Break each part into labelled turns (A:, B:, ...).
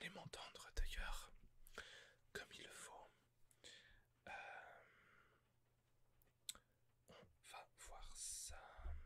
A: allez m'entendre d'ailleurs, comme il le faut. Euh, on va voir ça.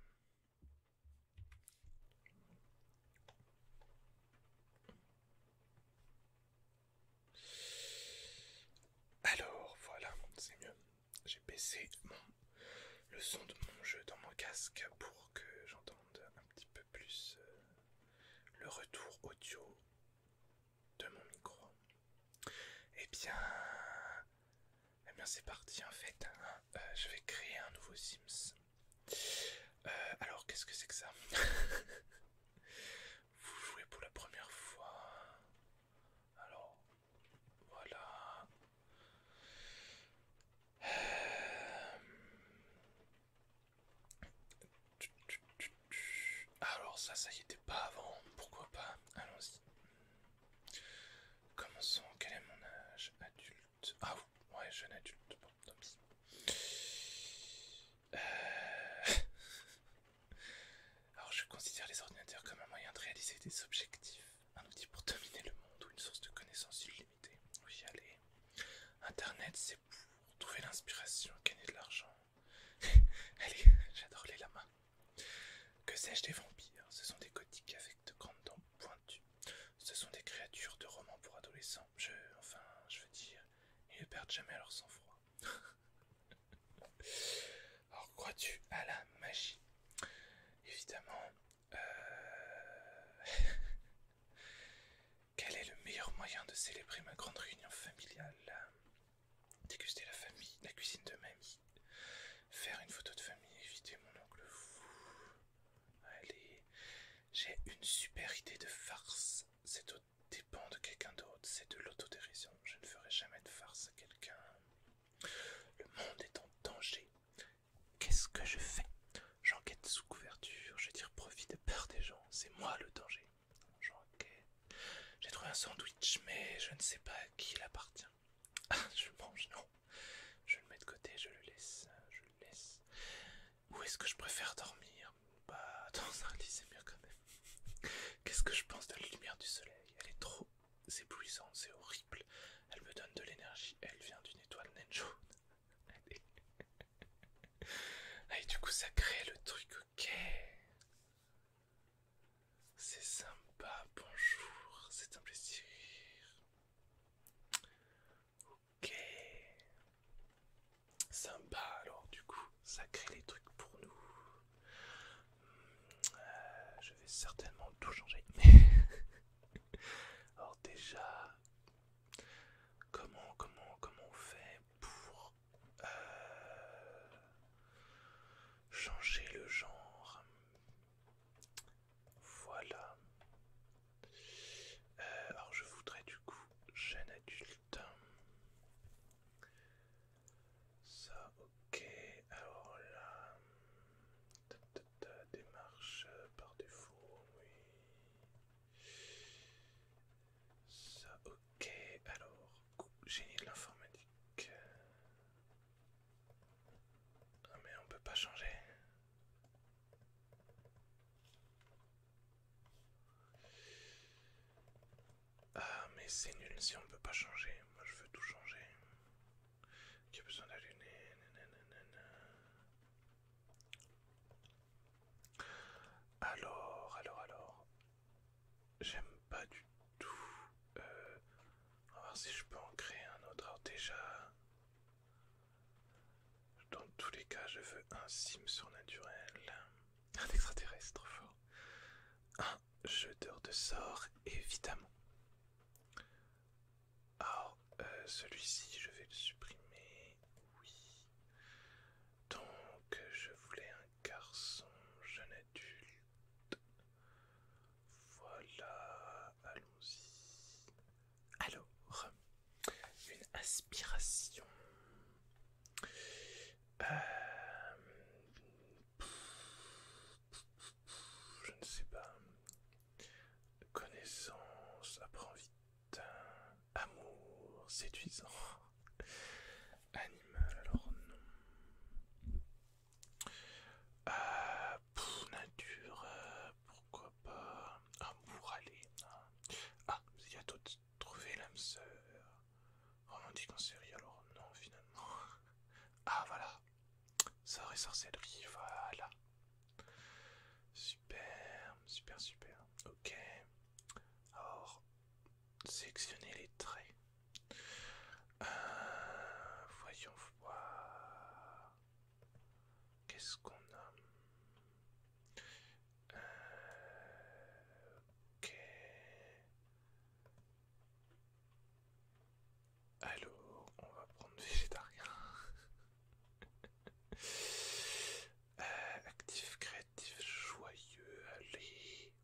A: Alors voilà, c'est mieux. J'ai baissé le son de mon jeu dans mon casque pour que j'entende un petit peu plus le retour audio de mon micro. Eh bien, c'est parti en fait. Je vais créer un nouveau Sims. Alors, qu'est-ce que c'est que ça? Vous jouez pour la première fois. Alors, voilà. Alors ça y était pas avant. Pourquoi pas? Allons-y. Commençons. Quel est mon âge? Adulte. Ah ouais, jeune adulte. Bon, tant pis. Alors je considère les ordinateurs comme un moyen de réaliser des objectifs, un outil pour dominer le monde ou une source de connaissances illimitée. Oui, allez. Internet, c'est pour trouver l'inspiration, gagner de l'argent. Allez, j'adore les lamas. Que sais-je des vampires? Ce sont des gothiques avec de grandes dents pointues. Ce sont des créatures de romans pour adolescents. Je veux dire, ils ne perdent jamais leur sang-froid. Alors, crois-tu à la magie? Évidemment. Quel est le meilleur moyen de célébrer ma grande réunion familiale? Déguster la cuisine de mamie. Faire une photo de famille, éviter mon oncle fou. Allez, j'ai une super idée de farce. C'est au dépend de quelqu'un d'autre, c'est de l'autodérision. Je ne ferai jamais de farce à quelqu'un. Le monde est en danger. Qu'est-ce que je fais? J'enquête sous couverture, je tire profit de peur des gens. C'est moi le danger. J'enquête. J'ai trouvé un sandwich, mais je ne sais pas à qui il appartient. Ah, je le mange, non. Je le mets de côté, je le laisse. Où est-ce que je préfère dormir? Bah, dans un lit, c'est mieux quand même. Qu'est-ce que je pense de la lumière du soleil? Elle est trop éblouissante, c'est horrible. Elle me donne de l'énergie. Elle vient d'une étoile naine jaune. Ah, et du coup, ça crée le truc, ok. C'est sympa, bonjour, c'est un plaisir. Ok. Sympa, alors du coup, ça crée les trucs pour nous. Je vais certainement tout changer. Alors déjà, comment on fait pour changer le genre? Voilà. Alors je voudrais du coup jeune adulte. Ça, ok. Alors là, démarche par défaut, oui. Ça, ok. Alors, génie de l'informatique. Ah mais on peut pas changer. Ah mais c'est nul si on peut pas changer. Moi je veux tout changer. Qui a besoin d'allumer. Alors. J'aime pas du tout. On va voir si je peux en créer un autre. Alors déjà, dans tous les cas, je veux un sim surnaturel. Un extraterrestre, trop fort. Un jeteur de sorts, évidemment. Alors, celui-ci, je vais le supprimer. Oui. Donc, je voulais un garçon, jeune adulte. Voilà, allons-y. Alors, une aspiration. Je ne sais pas. Connaissance, apprend vite. Amour, séduisant. Animal, alors non. Nature, pourquoi pas. Amour, allez. Ah, il y a d'autres sorcellerie, voilà. Super, super, super. Ok. Alors, sélectionner les traits. Voyons voir. Qu'est-ce qu'on a? Ok. Alors, on va prendre végétarien. Actif, créatif, joyeux, allez.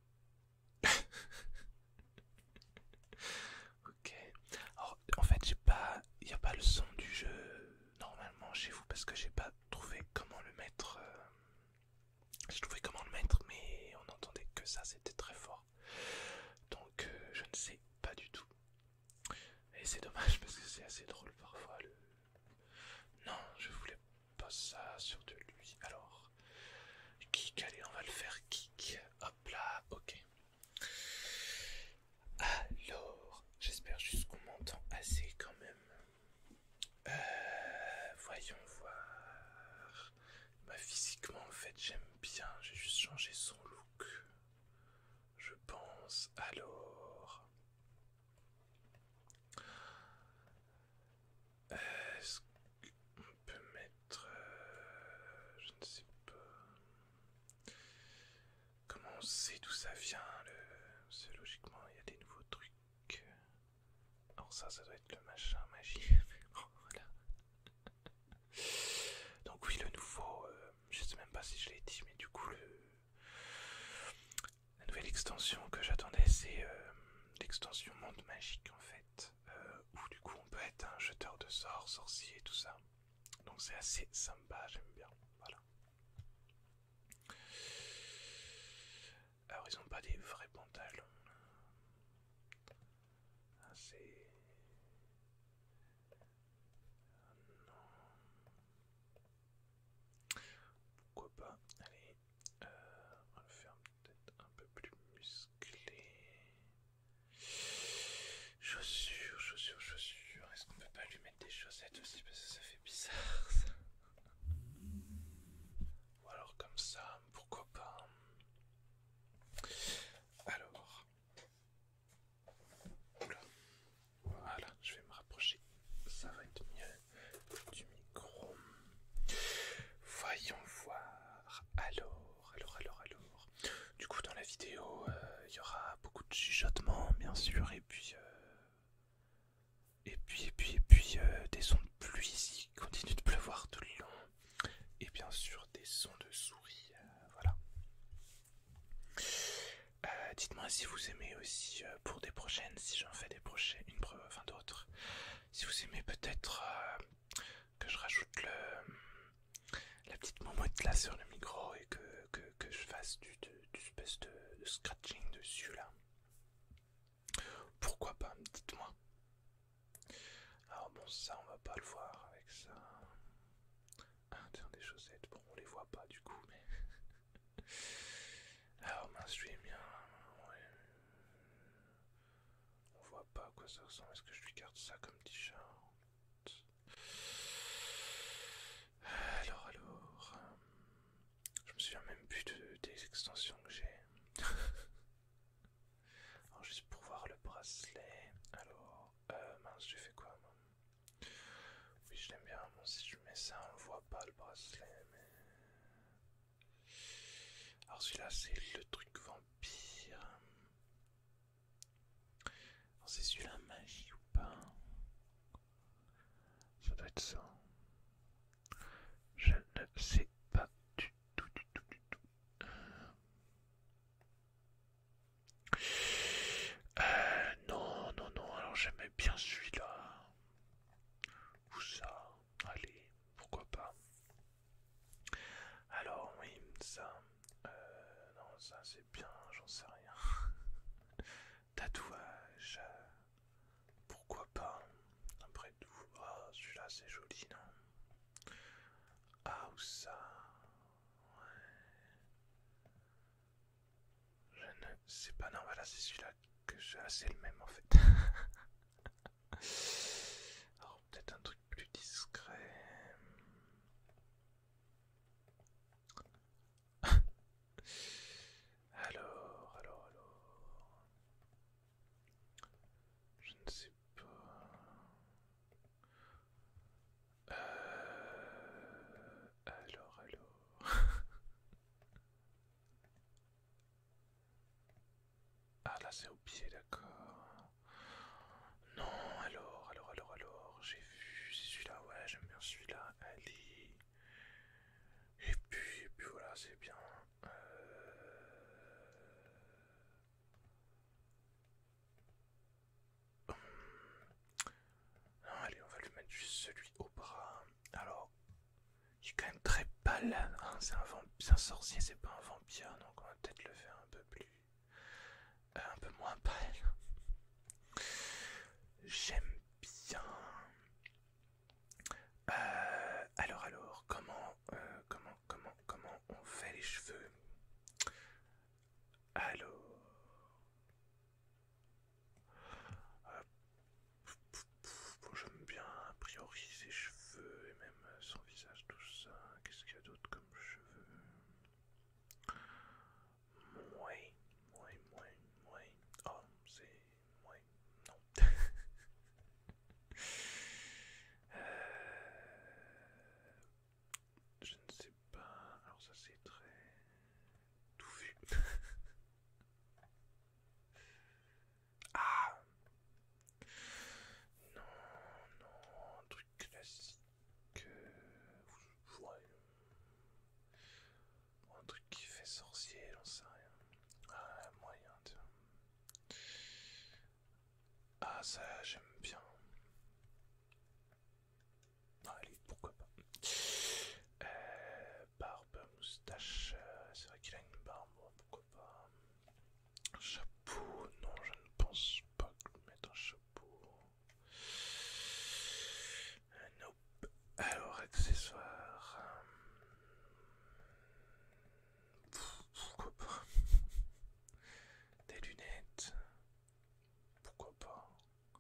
A: Ok. Alors, en fait, il n'y a pas le son du jeu normalement chez vous parce que j'ai pas trouvé comment le mettre. J'ai trouvé comment le mettre, mais on entendait que ça, c'était très fort. Donc, je ne sais pas du tout. Et c'est dommage parce que c'est assez drôle parfois. Non, je voulais pas ça sur de lui. Alors, kick, allez, on va le faire kick. Hop là, ok. Alors, j'espère juste qu'on m'entend assez quand même. Voyons voir. Bah, physiquement, en fait, j'aime bien. J'ai juste changé son look. Je pense. Alors. Est-ce qu'on peut mettre. Je ne sais pas. Comment on sait d'où ça vient c'est logiquement, il y a des nouveaux trucs. Alors, ça doit être le machin magie. Bon, voilà. Donc, oui, le nouveau. Je sais même pas si je l'ai dit, mais du coup, la nouvelle extension que j'attendais, c'est l'extension monde magique en fait, où du coup on peut être un jeteur de sorts, sorcier et tout ça. Donc c'est assez sympa, j'aime bien. Voilà. Alors ils ont pas des vrais pantalons. Ah, c'est... Non. Pourquoi pas. Allez. On va le faire peut-être un peu plus musclé. Chaussures, chaussures, chaussures. Est-ce qu'on peut pas lui mettre des chaussettes aussi parce que ça fait bizarre ça. Ou alors comme ça, pourquoi pas. Alors. Oula. Voilà, je vais me rapprocher. Ça va être mieux du micro. Voyons voir. Alors. Du coup, dans la vidéo, il y aura beaucoup de chuchotements, bien sûr, et puis des sons de pluie s'il continue de pleuvoir tout le long, et bien sûr des sons de souris, voilà. Dites-moi si vous aimez aussi pour des prochaines, si j'en fais des prochaines, enfin d'autres. Si vous aimez peut-être que je rajoute la petite momotte là sur le micro et que je fasse du espèce de scratching dessus là. Pourquoi pas, dites-moi. Alors bon, ça on va pas le voir avec ça. Ah tiens, des chaussettes, bon on les voit pas du coup mais... Alors mince, je lui ai mis un... Ouais. On voit pas à quoi ça ressemble, est-ce que je lui garde ça comme t-shirt? Alors... Je me souviens même plus des extensions que j'ai. Alors juste pour voir le bracelet. Alors, mince, j'ai fait quoi moi? Oui, je l'aime bien. Bon, si je mets ça, on le voit pas le bracelet, mais... Alors celui-là, c'est le truc vampire. Alors c'est celui-là magie ou pas? Ça doit être ça. Je ne sais pas du tout. Non, alors j'aimais bien celui-là. Ou ça, allez, pourquoi pas. Alors oui, ça, non ça c'est bien, j'en sais rien. Tatouage, pourquoi pas. Après tout, oh, celui-là c'est joli, non? Ah ou ça, je ne sais pas, non voilà c'est celui-là que j'ai, c'est le même en fait. Alors peut-être un truc plus discret. poil, hein, c'est un sorcier, c'est pas un vampire, donc on va peut-être le faire un peu plus, un peu moins pâle. J'aime bien. Alors, comment on fait les cheveux? Alors, bon, j'aime bien a priori ses cheveux et même son visage, tout ça. Qu'est-ce qu'il y a d'autre comme cheveux? Mouais, mouais. Oh, c'est... Mouais, non. Je ne sais pas. Alors ça c'est très touffu. Ah non, non, un truc classique. Ouais. Un truc qui fait sorcier, j'en sais rien. Ah, moyen, tiens. Ah, ça, j'aime bien. Allez, pourquoi pas. Barbe, moustache. C'est vrai qu'il a une barbe, bon, pourquoi pas. Un chapeau, non, je ne pense pas mettre un chapeau. Nope. Alors, accessoires. Pourquoi pas. Des lunettes. Pourquoi pas.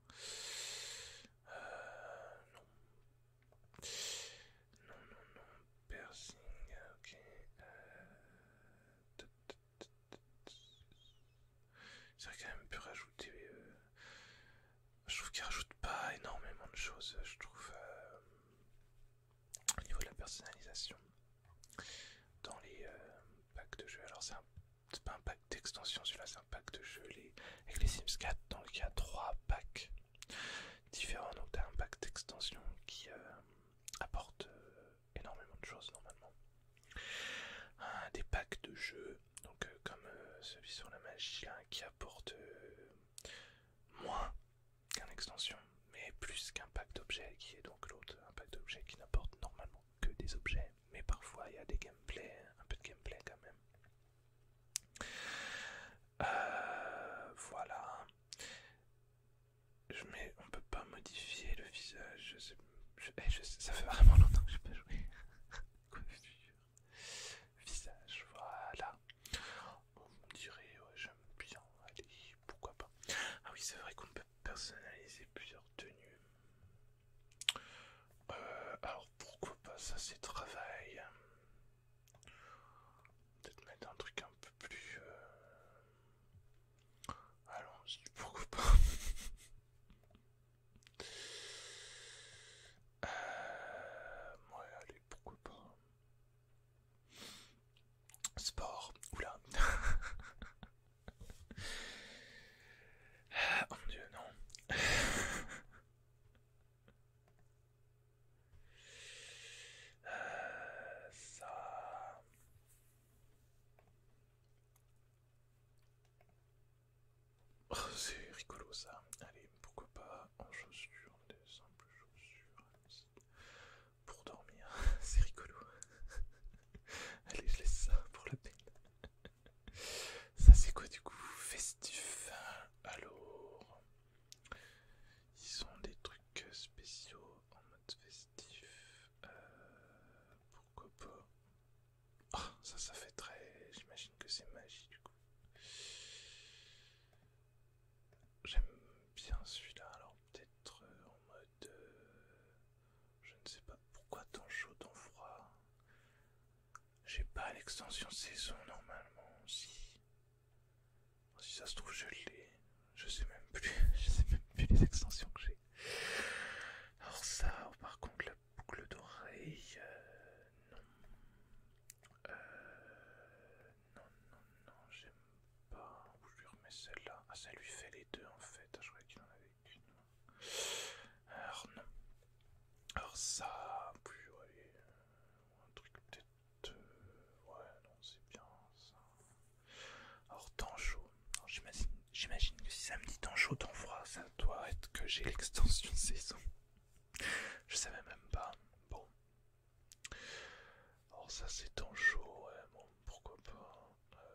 A: Non. Non. Piercing, ok. C'est vrai qu'il a même pu rajouter. Je trouve qu'il rajoute pas énormément de choses, je trouve, au niveau de la personnalisation dans les packs de jeux. Alors, c'est pas un pack d'extension, celui-là, c'est un pack de jeux avec les Sims 4. Donc, il y a 3 packs différents. Donc, tu as un pack d'extension qui apporte énormément de choses normalement. Des packs de jeux, donc comme celui sur la magie là, qui apporte moins qu'un extension, mais plus qu'un pack d'objets, qui est donc l'autre, un pack d'objets qui n'apporte normalement que des objets, mais parfois il y a des gameplays, un peu de gameplay quand même. Voilà. Mais on peut pas modifier le visage. Ça fait vraiment longtemps que j'ai pas joué. Coiffure. Visage, voilà. Bon, vous me direz, ouais, j'aime bien. Allez, pourquoi pas. Ah oui, c'est vrai qu'on peut personnaliser plusieurs tenues. Alors pourquoi pas, ça c'est travail. Peut-être mettre un truc un peu plus... Allons-y, pourquoi pas. Ouais, allez, pourquoi pas. Sport, oula. Oh mon dieu, non. Ça... Oh, c'est rigolo ça. Allez, pourquoi pas en chaussures, des simples chaussures. Pour dormir, c'est rigolo. Allez, je laisse ça pour la peine. Ça c'est quoi du coup? Festif. Alors... Ils ont des trucs spéciaux en mode festif. Pourquoi pas? Oh, ça fait très... J'imagine que c'est magie du coup. J'aime bien celui-là, alors peut-être en mode... je ne sais pas pourquoi tant chaud, tant froid. J'ai pas l'extension saison normalement, si ça se trouve je l'ai. Je sais même plus, je sais même plus les extensions que j'ai. Alors ça, par contre la boucle d'oreille, non. Non, j'aime pas. Où je lui remets celle-là? Ah, ça lui fait les deux en fait. Ah, je croyais qu'il en avait qu'une. Alors non. Alors ça, plus ouais, un truc peut-être. Ouais, non, c'est bien ça. Alors temps chaud. J'imagine que si ça me dit temps chaud, temps froid, ça doit être que j'ai l'extension saison. Je savais même pas. Bon. Alors ça c'est temps chaud, ouais, bon, pourquoi pas.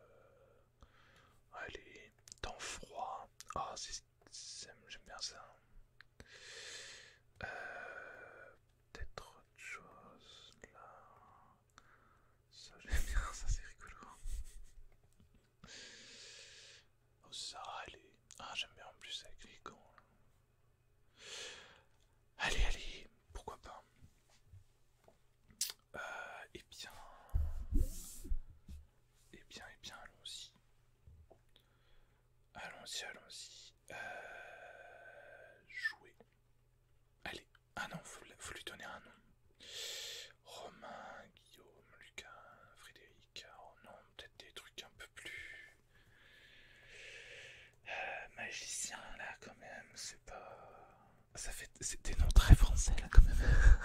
A: Allez, temps froid. Ah, j'aime bien ça. Peut-être autre chose là. Ça j'aime bien, ça c'est rigolo. Oh ça, allez. Ah, j'aime bien en plus avec les gants. Allez, allez, pourquoi pas. Allons-y. Allons-y. Jouer. Allez. Ah non, faut lui donner un nom. Romain, Guillaume, Lucas, Frédéric. Oh non, peut-être des trucs un peu plus... magicien là quand même, c'est pas... Ça fait... C'est des noms très français là quand même.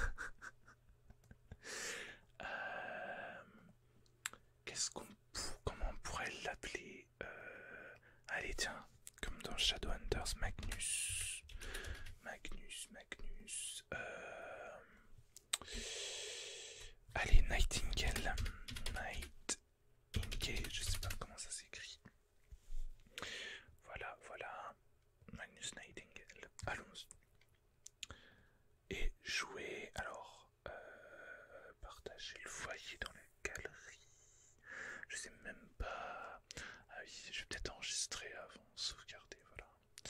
A: Comment on pourrait l'appeler? Allez tiens, comme dans Shadowhunters, Magnus. Allez, Nightingale. Nightingale, je sais pas comment ça s'écrit. Voilà. Magnus Nightingale. Allons-y. Et jouer, alors, partager le foyer dans la galerie. Je sais même pas. Ah oui, je vais peut-être enregistrer avant, sauvegarder, voilà.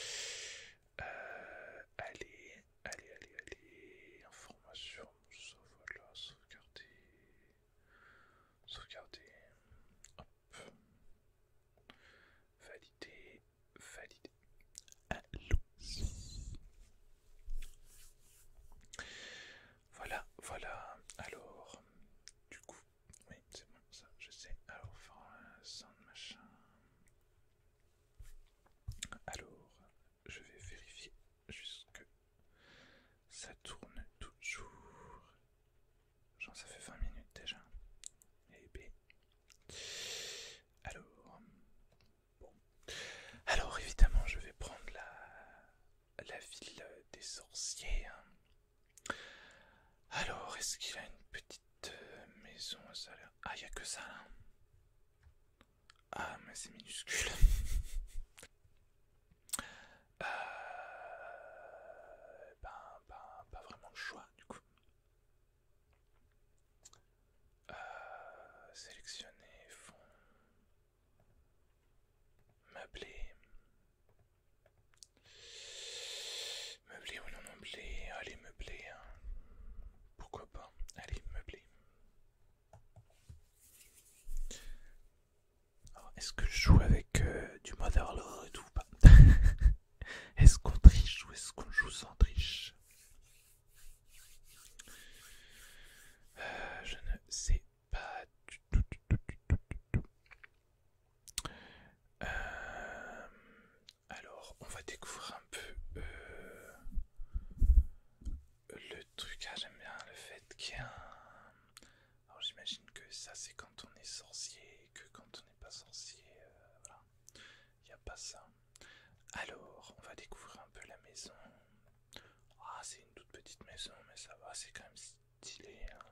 A: Allez. Information, ça voilà, sauvegarder. Hop. Valider. Allons-y. Voilà. Alors, du coup, oui, c'est bon, ça, je sais. Alors, faire un sound machin. Alors, je vais vérifier juste que ça tourne toujours. Genre, ça fait 20 minutes déjà. Et B. Alors, bon. Alors, évidemment, je vais prendre la ville des sorciers. Alors, est-ce qu'il a une petite maison? Ça a l'air... Ah, il n'y a que ça là. Ah, mais c'est minuscule. Pas vraiment le choix du coup. Sélectionner, fond, meubler. Meubler ou non meubler? Allez, meubler. Hein. Pourquoi pas? Allez, meubler. Alors, est-ce que je joue avec du Motherlore et tout ou pas? Est-ce qu'on triche ou est-ce qu'on joue sans triche? Je ne sais pas du tout. Alors, on va découvrir un peu le truc. Ah, j'aime bien le fait qu'il y ait un... Alors, j'imagine que ça, c'est quand on est sorcier et que quand on n'est pas sorcier, voilà, il n'y a pas ça. Alors, on va découvrir un peu la maison. Ah, c'est une toute petite maison, mais ça va, c'est quand même stylé. Hein.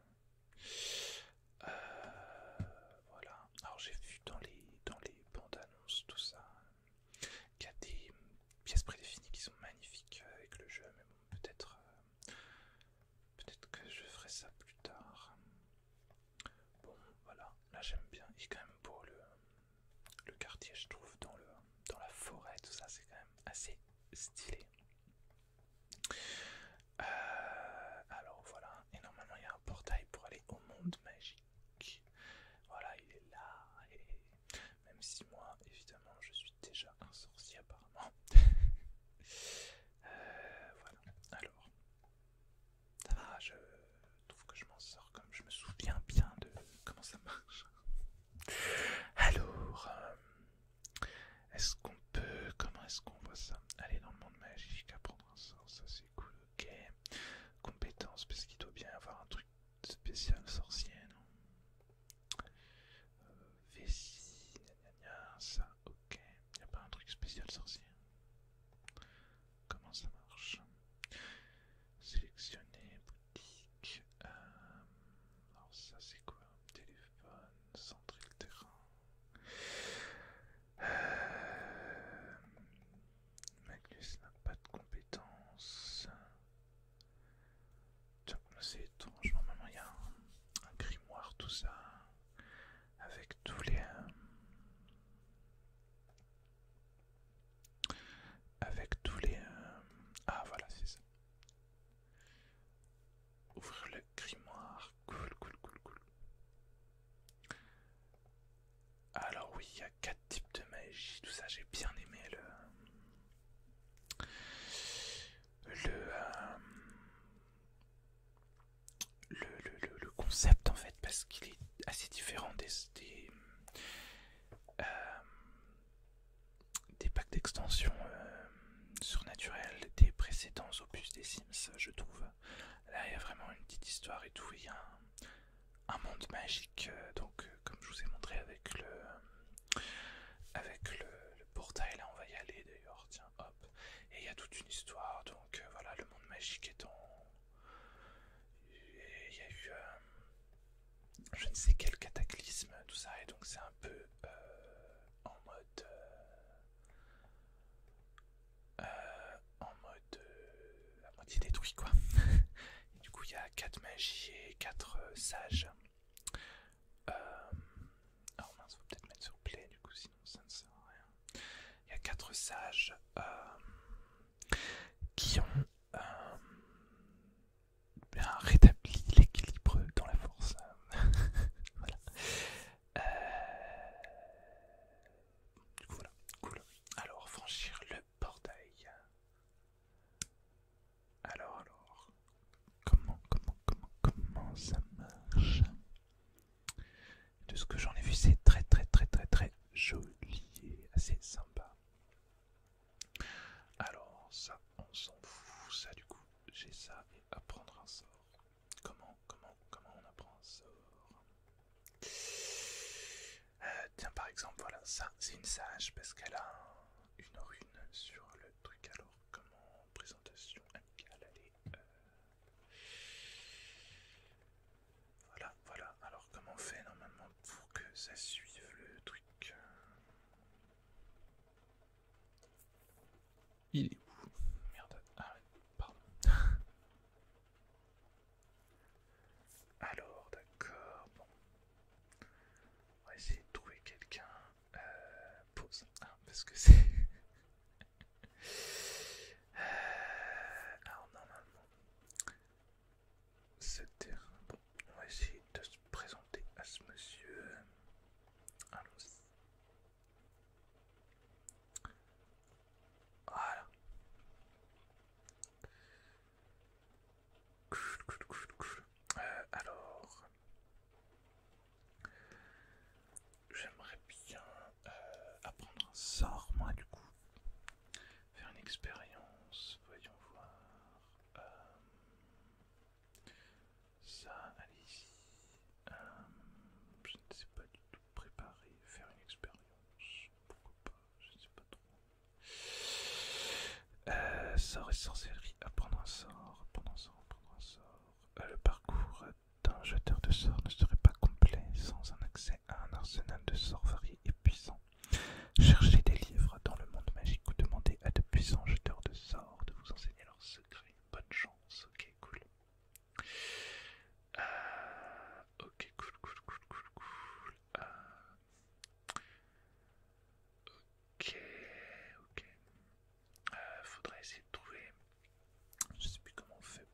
A: Voilà. Alors, j'ai vu dans les bandes annonces, tout ça, qu'il y a des pièces prédéfinies qui sont magnifiques avec le jeu, mais bon, peut-être que je ferai ça plus tard. Bon, voilà. Là, j'aime bien. Il est quand même beau le quartier, je trouve, dans la forêt, tout ça, c'est quand même assez stylé. Alors voilà, et normalement il y a un portail pour aller au monde magique. Voilà, il est là, et même si moi, évidemment, je suis déjà un sorcier apparemment. Voilà, alors, ça va, je trouve que je m'en sors comme je me souviens bien de comment ça marche. Alors, comment est-ce qu'on voit ça? Aller dans le monde magique, apprendre un sort, ça c'est cool, ok. Compétences, parce qu'il doit bien y avoir un truc spécial sorcier, non? Vessie, ça, ok. Y a pas un truc spécial sorcier? Comment ça marche? Sélectionner, boutique. Alors ça c'est quoi? Téléphone. y a 4 types de magie, tout ça. J'ai bien aimé le concept en fait, parce qu'il est assez différent euh, des packs d'extension surnaturels des précédents opus des Sims, je trouve. Là, il y a vraiment une petite histoire et tout. Il y a un monde magique, comme je vous ai montré avec le portail. Là, on va y aller d'ailleurs. Tiens, hop. Et il y a toute une histoire. Donc voilà, le monde magique étant. Il y a eu je ne sais quel cataclysme, tout ça, et donc c'est un peu en mode. À moitié détruit quoi. Et du coup il y a 4 magies et 4 sages. Alors mince, faut peut-être mettre sur play du coup sinon ça ne sert à rien. Il y a 4 sages qui ont bien rétabli l'équilibre dans la force. Voilà. Du coup voilà, cool. Alors franchir le portail. Alors, comment ça marche? De ce que j'en ai vu, c'est très joli et assez sympa. Alors, ça, on s'en fout. Ça, du coup, j'ai ça et apprendre un sort. Comment on apprend un sort? Tiens, par exemple, voilà, ça, c'est une sage parce qu'elle a une rune sur le truc. Alors, comment? Présentation amicale, allez. Voilà. Alors, comment on fait normalement pour que ça suive le truc? Il est où? Merde. Ah, pardon. Alors, d'accord. Bon. On va essayer de trouver quelqu'un. Pause. Ah, parce que c'est. Alors, normalement, ce terrain. Bon, on va essayer de se présenter à ce monsieur. Allons-y. Voilà. Cool. Alors, j'aimerais bien apprendre un sort, moi, du coup. Faire une expérience. Voyons voir. Ça, allez-y. Je ne sais pas du tout préparer. Faire une expérience. Pourquoi pas? Je ne sais pas trop. Sort et sorcellerie. Apprendre un sort. Le parcours d'un jeteur de sorts ne serait pas complet sans un accès à un arsenal de sorts variés et puissants. Cherchez des livres dans le monde magique ou demandez à de puissants jeteurs de sorts de vous enseigner leurs secrets. Bonne chance. Ok, cool. Ok, cool. Ok. Faudrait essayer de trouver. Je sais plus comment on fait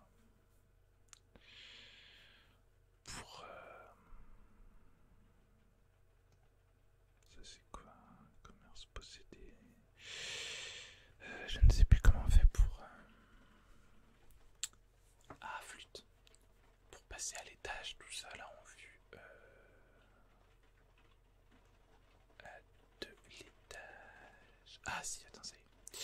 A: ça c'est quoi? Commerce possédé. Je ne sais plus comment on fait pour. Ah, flûte. Pour passer à l'étage, tout ça là en vue de l'étage. Ah si, attends, ça y est.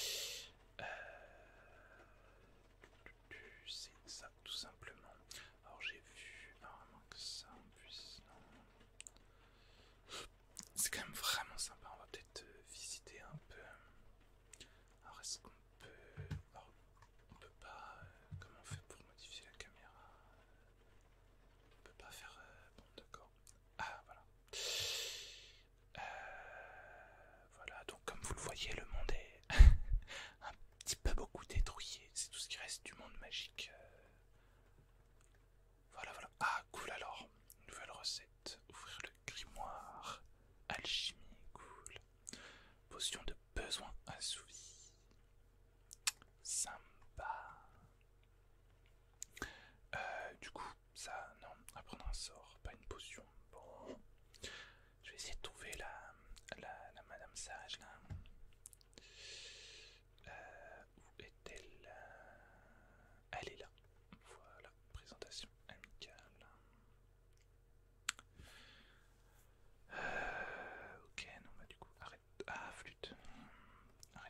A: C'est ça, tout simplement. Alors j'ai vu, normalement que ça en plus, non. C'est quand même vraiment sympa, on va peut-être visiter un peu. Alors est-ce qu'on peut... Alors, on peut pas... comment on fait pour modifier la caméra? On peut pas faire... bon d'accord. Ah voilà. Voilà, donc comme vous le voyez, le monde est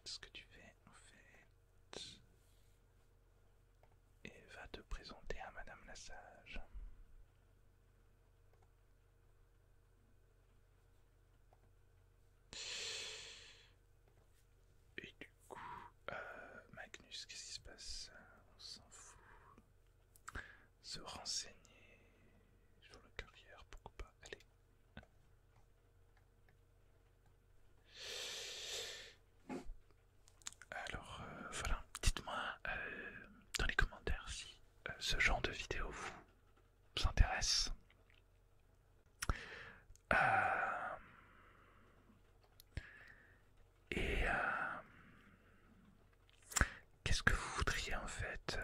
A: arrête ce que tu fais en fait et va te présenter à Madame la Sage. Et du coup, Magnus, qu'est-ce qui se passe? On s'en fout. Se renseigner sur la carrière, pourquoi pas? Allez. Alors, voilà. Dites-moi dans les commentaires si ce genre de vidéo vous intéresse. Et qu'est-ce que vous voudriez en fait?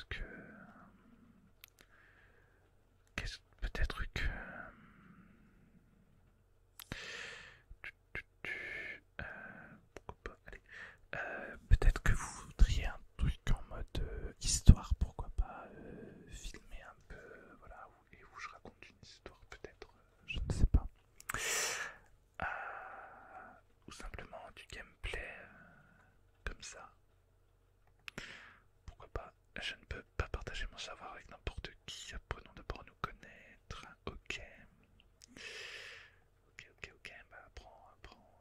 A: Peut-être que pourquoi pas, allez. Peut-être que vous voudriez un truc en mode histoire, pourquoi pas filmer un peu, voilà, et où je raconte une histoire peut-être, je ne sais pas. Ou simplement du gameplay comme ça. Pourquoi pas? Je ne peux pas partager mon savoir avec n'importe qui, apprenons d'abord à nous connaître. Ok. Ok, bah apprends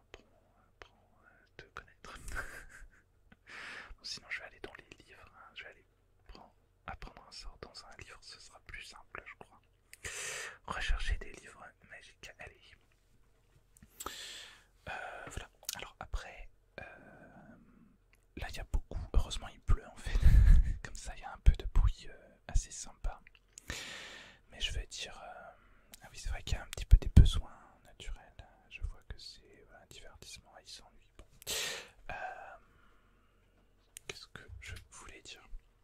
A: à te connaître. Bon, sinon je vais aller dans les livres, hein. Je vais aller apprendre un sort dans un livre, ce sera plus simple je crois. Rechercher des livres magiques, allez. Voilà, alors après, là il y a beaucoup, heureusement il pleut en fait, comme ça il y a un peu de bruit assez sympa. Mais je vais dire, ah oui c'est vrai qu'il y a un petit peu des besoins naturels, je vois que c'est un divertissement, il s'ennuie. Bon. Qu'est-ce que je voulais dire?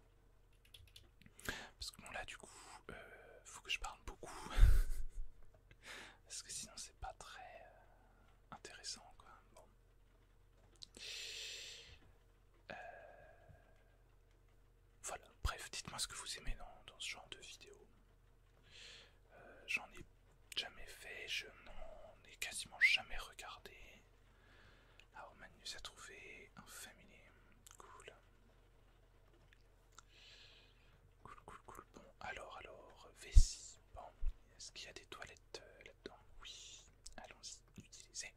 A: Parce que bon là du coup, faut que je parle beaucoup, parce que sinon c'est pas très intéressant quoi. Bon. Voilà, bref, dites-moi ce que vous aimez dans ce genre de vidéo. J'en ai jamais fait, je n'en ai quasiment jamais regardé. Alors Magnus a trouvé un familier. Cool. Cool. Bon, alors, vessie. Bon, est-ce qu'il y a des toilettes là-dedans? Oui. Allons-y, utilisez.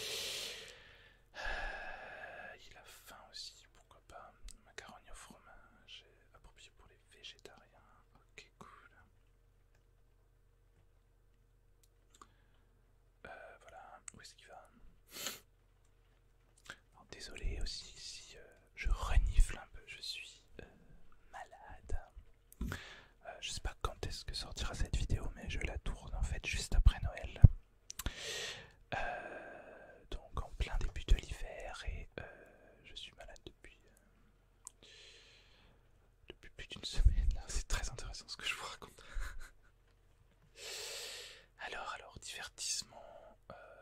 A: Il a faim aussi, pourquoi pas. Macaroni au fromage, approprié pour les végétariens. Ok, cool. Voilà, où est-ce qu'il va? Alors, désolé aussi si je renifle un peu, je suis malade. Je sais pas quand est-ce que sortira cette vidéo, mais je la tourne en fait juste après Noël. Donc en plein début de l'hiver et je suis malade depuis plus d'une semaine. C'est très intéressant ce que je vous raconte. Alors, divertissement.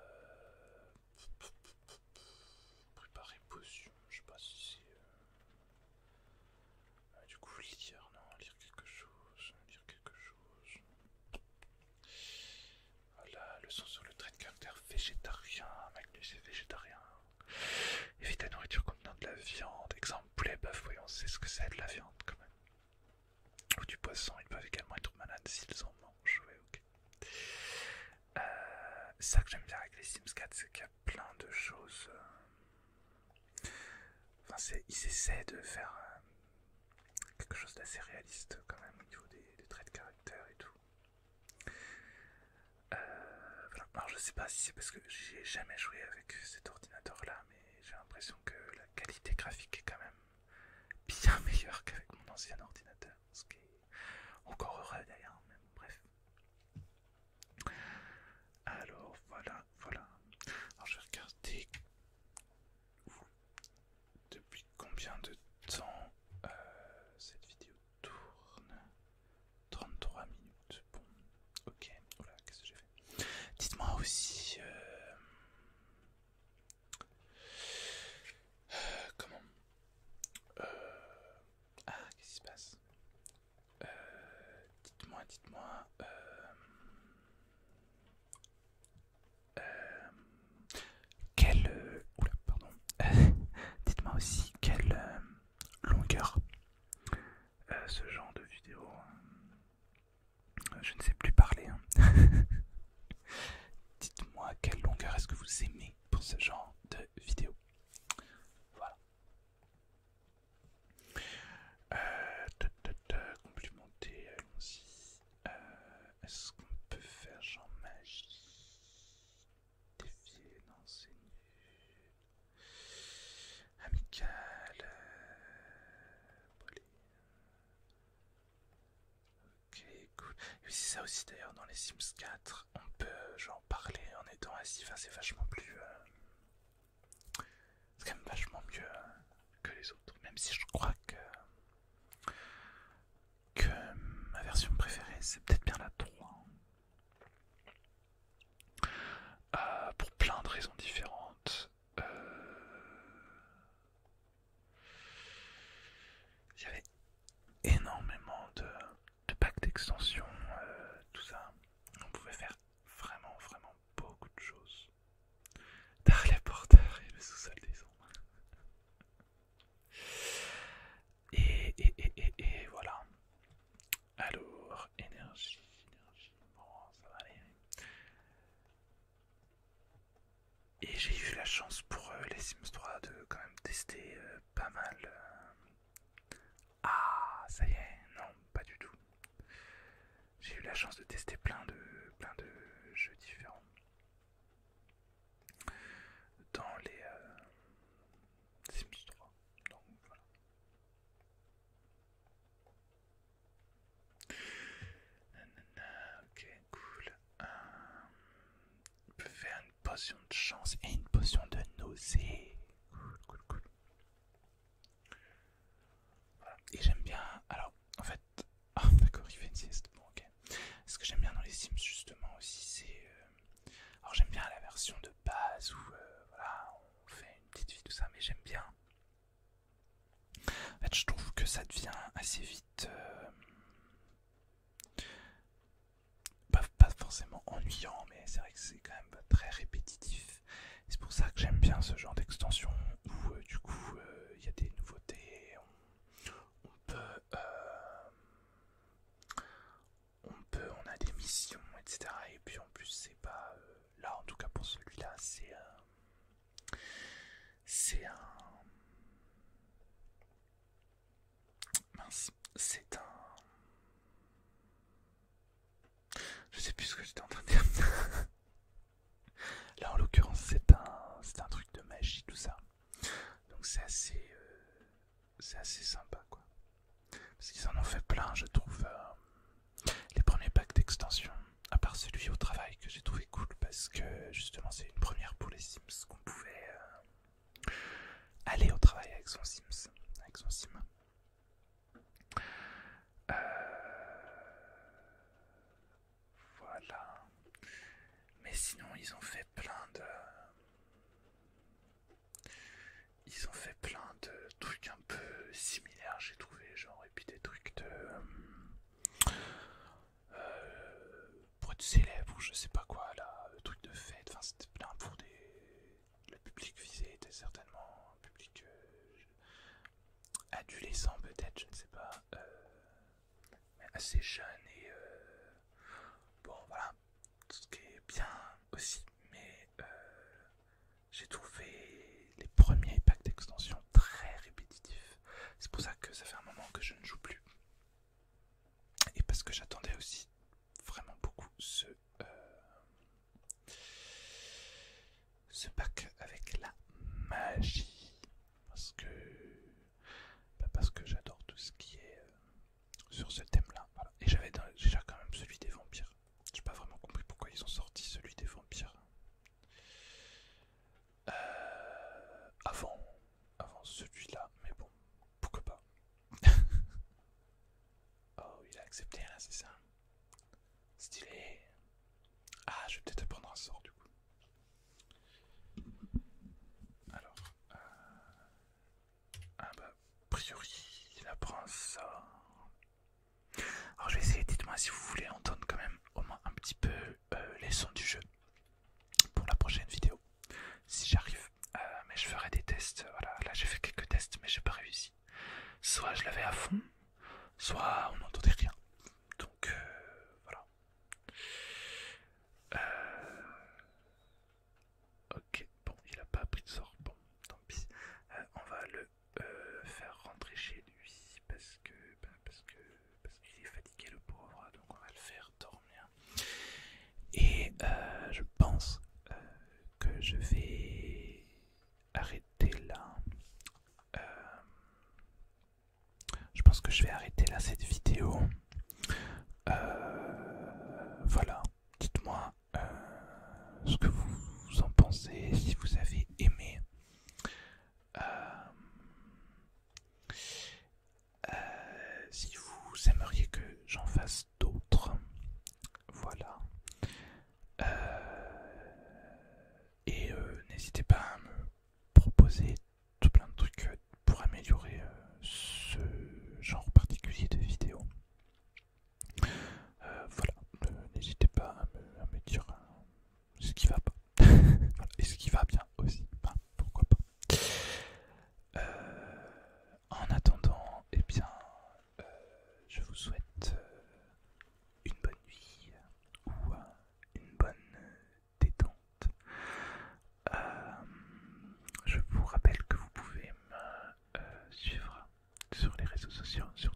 A: Préparer potion, je sais pas si c'est. Du coup, lire, non, lire quelque chose. Voilà, leçon sur le trait de caractère végétarien. Magnus est végétarien. Évite la nourriture contenant de la viande. Exemple, poulet, bœuf, voyons, c'est ce que c'est de la viande quand même. Ou du poisson, ils peuvent également être malades s'ils en mangent. Ouais, ok. Ça que j'aime bien avec les Sims 4, c'est qu'il y a plein de choses. Enfin, ils essaient de faire quelque chose d'assez réaliste quand même au niveau des traits de caractère et tout. Voilà. Alors je sais pas si c'est parce que j'ai jamais joué avec cet ordinateur là, mais j'ai l'impression que la qualité graphique est quand même bien meilleure qu'avec mon ancien ordinateur, ce qui est encore heureux d'ailleurs, mais bon, bref. Alors voilà. Alors je vais regarder depuis combien de temps cette vidéo tourne. 33 minutes, bon, ok, voilà, qu'est-ce que j'ai fait? Dites-moi aussi comment qu'est-ce qui se passe? Dites-moi quel oula, pardon. Dites-moi cool. Et puis c'est ça aussi d'ailleurs dans les Sims 4, on peut genre parler en étant assis, enfin c'est vachement plus... c'est quand même vachement mieux que les autres, même si je crois que ma version préférée c'est peut-être bien la 3. Pour plein de raisons différentes. Il y avait énormément de packs d'extension, tout ça. On pouvait faire vraiment beaucoup de choses. Harley Porter et le sous-sol des ombres. Et voilà. Alors, énergie, bon, ça va aller. Et j'ai eu la chance pour les Sims 3 de quand même tester pas mal. Ah, ça y est, non, pas du tout. J'ai eu la chance de tester plein de jeux différents dans les Sims 3. Donc voilà. Ok, cool. On peut faire une potion de chance et une potion de nausée. Cool. Voilà. Et j'aime bien. Alors, en fait. Ah, d'accord, il fait une sieste. Bon, ok. Ce que j'aime bien dans les Sims, justement, aussi, c'est. Alors, j'aime bien la version de base où, voilà, on fait une petite vie, tout ça, mais j'aime bien. En fait, je trouve que ça devient assez vite. Pas forcément ennuyant, mais c'est vrai que c'est quand même très répétitif. C'est pour ça que j'aime bien ce genre d'extension où du coup il y a des nouveautés, on a des missions, etc. Et puis en plus c'est pas là en tout cas pour celui-là c'est un je sais plus ce que j'étais en train de dire. Là en l'occurrence c'est un truc de magie tout ça. Donc c'est assez sympa quoi. Parce qu'ils en ont fait plein je trouve. Les premiers packs d'extension, à part celui au travail que j'ai trouvé cool parce que justement c'est une première pour les Sims qu'on pouvait aller au travail avec son Sims, avec son Sim. Voilà. Mais sinon ils ont fait plein de trucs un peu similaires j'ai trouvé, genre et puis des trucs de pour être célèbre ou je sais pas quoi là, le truc de fête, enfin c'était plein pour le public visé était certainement un public adolescent peut-être, je ne sais pas, mais assez jeune et bon voilà, ce qui est bien aussi, mais j'ai trouvé les premiers packs d'extension très répétitifs. C'est pour ça que ça fait un moment que je ne joue plus. Et parce que j'attendais aussi vraiment beaucoup ce pack avec la magie. Parce que j'adore tout ce qui est sur ce thème-là. Voilà. Et j'avais déjà quand même celui des vampires. J'ai pas vraiment compris pourquoi ils ont sorti celui des vampires. Avant celui-là, mais bon, pourquoi pas. Oh, il a accepté là, c'est ça. Stylé. Ah, je vais peut-être apprendre un sort du coup. Alors, ah bah, a priori, il apprend un sort. Alors je vais essayer, dites-moi si vous voulez entendre quand même au moins un petit peu les sons du jeu pour la prochaine vidéo, si j'arrive. Mais je ferai des tests, voilà, là j'ai fait quelques tests mais j'ai pas réussi. Soit je l'avais à fond, soit on n'entendait rien. Donc voilà. Ok, bon, il a pas pris de sort, bon, tant pis. On va le faire rentrer chez lui parce qu'il est fatigué le pauvre, donc on va le faire dormir. Et je pense que je vais arrêter là. Je pense que je vais arrêter là cette vidéo. fasse d'autres. Voilà. Et n'hésitez pas à me proposer tout plein de trucs pour améliorer ce genre particulier de vidéo. Voilà, n'hésitez pas à me dire ce qui va pas. Voilà. Et ce qui va bien aussi, enfin, pourquoi pas. En attendant, eh bien, je vous souhaite une bonne nuit ou une bonne détente. Je vous rappelle que vous pouvez me suivre sur les réseaux sociaux, sur